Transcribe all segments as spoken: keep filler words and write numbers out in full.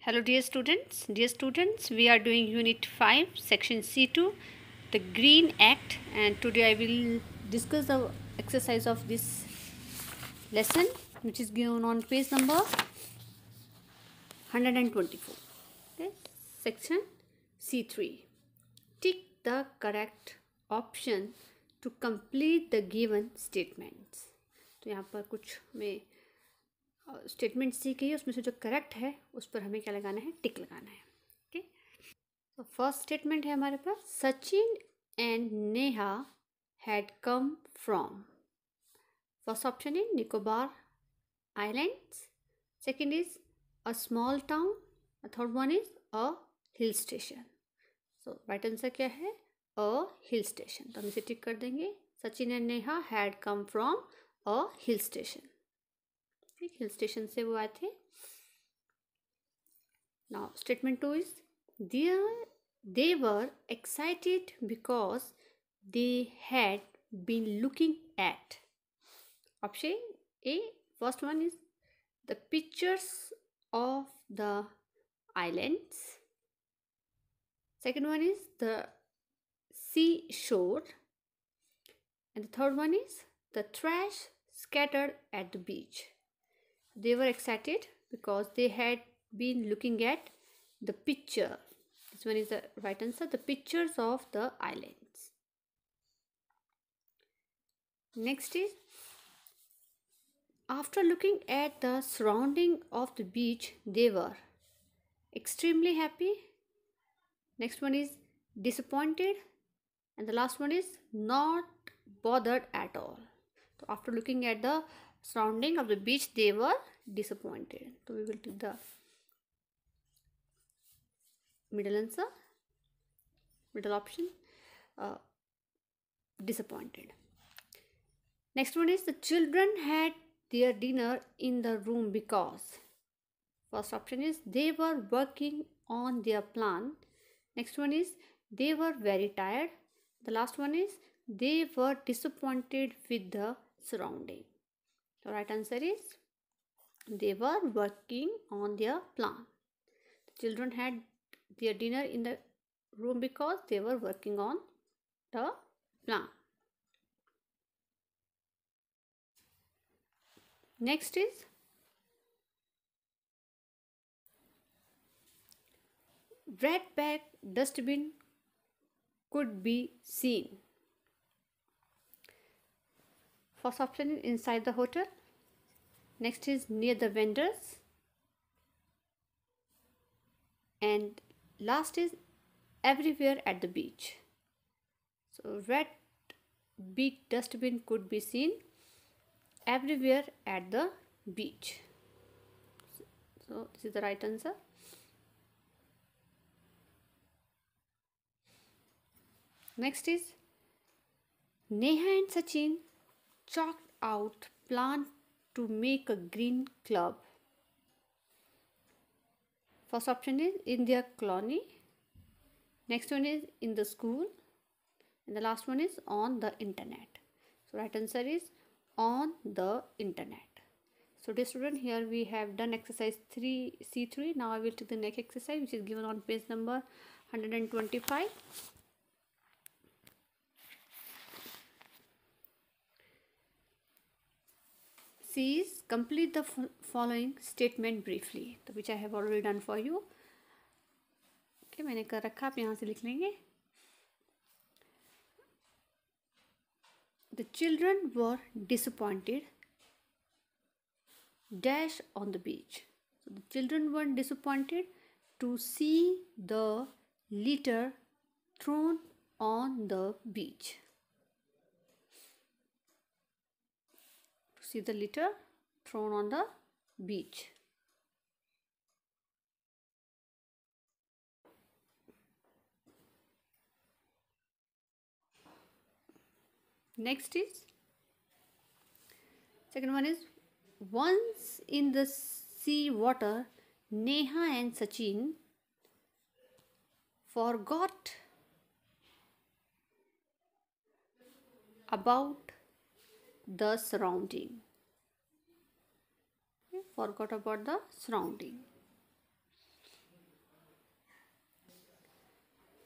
Hello dear students. Dear students, we are doing unit five section C two, the Green Act, and today I will discuss the exercise of this lesson which is given on page number one hundred twenty-four. Okay, section C three. Tick the correct option to complete the given statements. तो यहाँ पर कुछ में statement C की है, उसमें से जो करेक्ट है उस पर हमें क्या लगाना है, टिक लगाना है. ओके, तो फर्स्ट स्टेटमेंट है हमारे पास, Sachin and Neha had come from. First option है Nicobar islands, second is a small town, third one is a hill station. So right answer क्या है, अ हिल स्टेशन. तो हम इसे टिक कर देंगे. Sachin and Neha had come from a hill station. Hill station से वो आए थे. Now statement two is there they were excited because they had been looking at. Option A, first one is the pictures of the islands, second one is the seashore, and the third one is the trash scattered at the beach. They were excited because they had been looking at the picture. This one is the right answer, the pictures of the islands. Next is, after looking at the surrounding of the beach, they were extremely happy. Next one is disappointed, and the last one is not bothered at all. So after looking at the surrounding of the beach, they were disappointed. So we will take the middle answer, middle option, uh, disappointed. Next one is the children had their dinner in the room because. First option is they were working on their plan. Next one is they were very tired. The last one is they were disappointed with the surrounding. The right answer is they were working on their plan. The children had their dinner in the room because they were working on the plan. Next is red bag dustbin could be seen. First option is inside the hotel. Next is near the vendors, and last is everywhere at the beach. So red big dustbin could be seen everywhere at the beach. So this is the right answer. Next is Neha and Sachin chalked out plan to make a green club. First option is in their colony. Next one is in the school, and the last one is on the internet. So right answer is on the internet. So dear student, here we have done exercise three C three. Now I will take the next exercise which is given on page number one hundred twenty-five. C is complete the following statement briefly, तो which I have already done for you. Okay, मैंने कर रखा, आप यहाँ से लिख लेंगे. The children were disappointed dash on the beach. So the children were disappointed to see the litter thrown on the beach. To see the litter thrown on the beach. Next is, second one is, once in the sea water, Neha and Sachin forgot about the surrounding. Okay, forgot about the surrounding.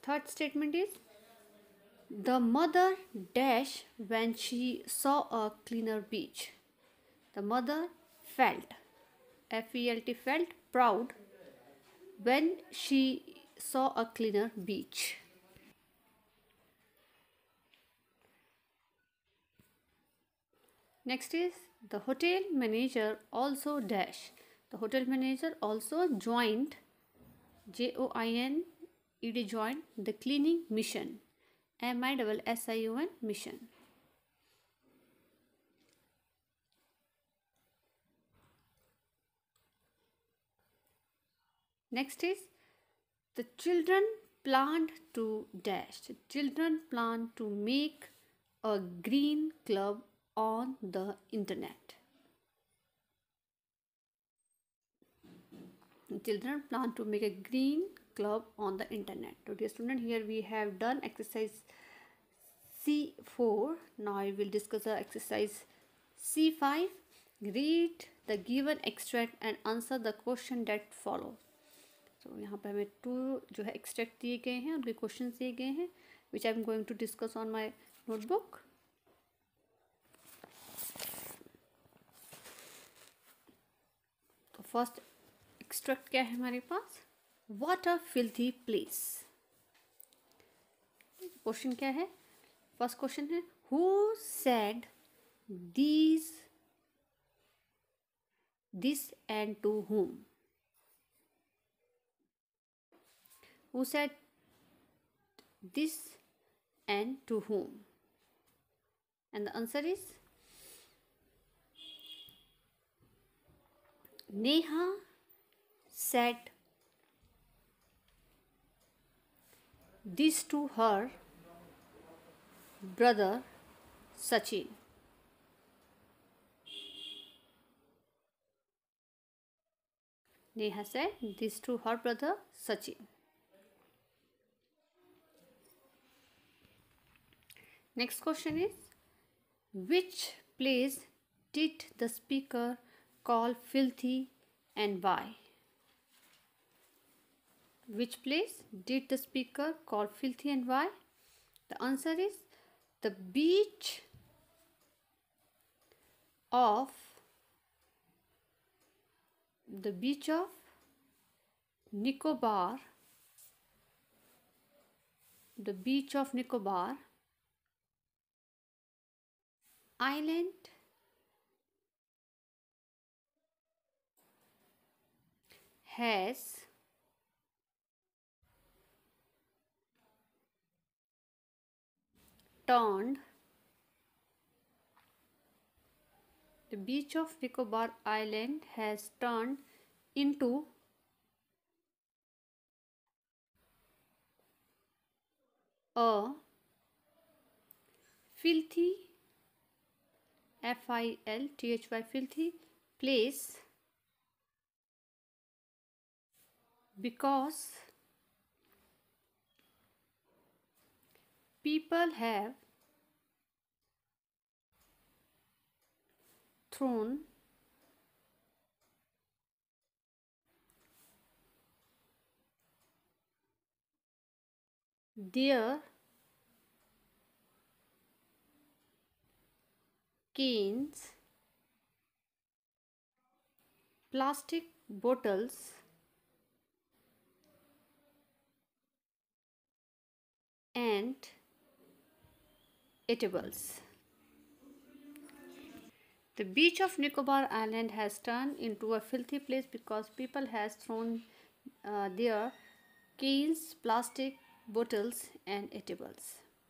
Third statement is the mother dash when she saw a cleaner beach. The mother felt, F E L T, felt proud when she saw a cleaner beach. Next is the hotel manager also dash. The hotel manager also joined, J O I N E D, joined the cleaning mission, M I S S I O N, mission. Next is the children planned to dash. The children plan to make a green club on the internet. The children plan to make a green club on the internet. So dear student, here we have done exercise C four. Now I will discuss the exercise C five. Read the given extract and answer the question that follow. तो यहाँ पे हमें to जो है extract दिए गए हैं, उनके क्वेश्चन दिए गए हैं, which I am going to discuss on my notebook. तो फर्स्ट एक्सट्रैक्ट क्या है हमारे पास? What a filthy place. Question क्या है? फर्स्ट क्वेश्चन है who said these this and to whom. Who said this and to whom? And the answer is Neha said this to her brother Sachin. Neha said this to her brother Sachin. Next question is which place did the speaker call filthy and why? Which place did the speaker call filthy and why? The answer is the beach of the beach of Nicobar. The beach of Nicobar Island has turned the beach of Nicobar Island has turned into a filthy, F I L T H Y, filthy place because people have thrown their cans, plastic bottles, and eatables. The beach of Nicobar Island has turned into a filthy place because people has thrown uh, their cans, plastic bottles, and eatables.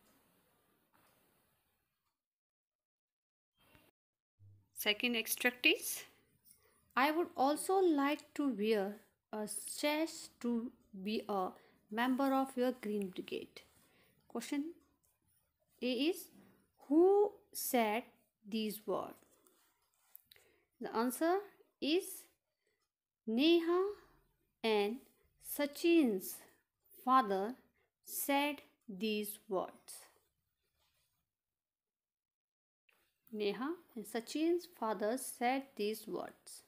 Second extract is I would also like to wear a sash to be a member of your Green Brigade. Question A is who said these words? The answer is Neha and Sachin's father said these words. Neha and Sachin's father said these words.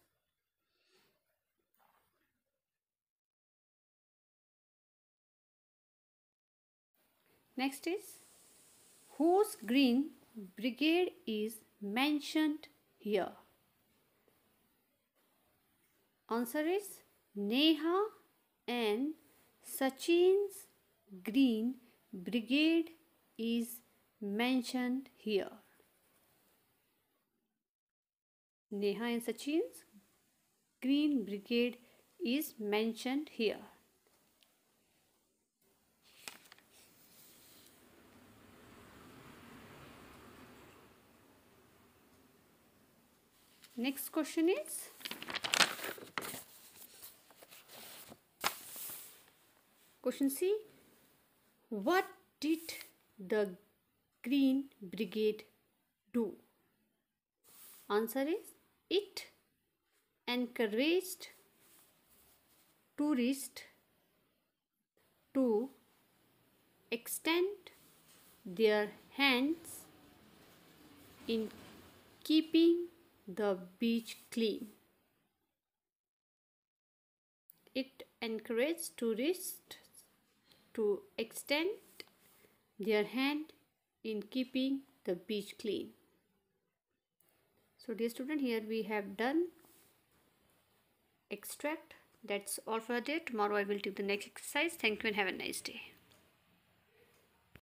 Next is, whose green brigade is mentioned here? Answer is Neha and Sachin's green brigade is mentioned here. Neha and Sachin's green brigade is mentioned here. Next question is, question C. What did the Green Brigade do? Answer is, it encouraged tourists to extend their hands in keeping the beach clean. It encouraged tourists to extend their hand in keeping the beach clean. So dear student, here we have done extract. That's all for the day. Tomorrow I will do the next exercise. Thank you and have a nice day.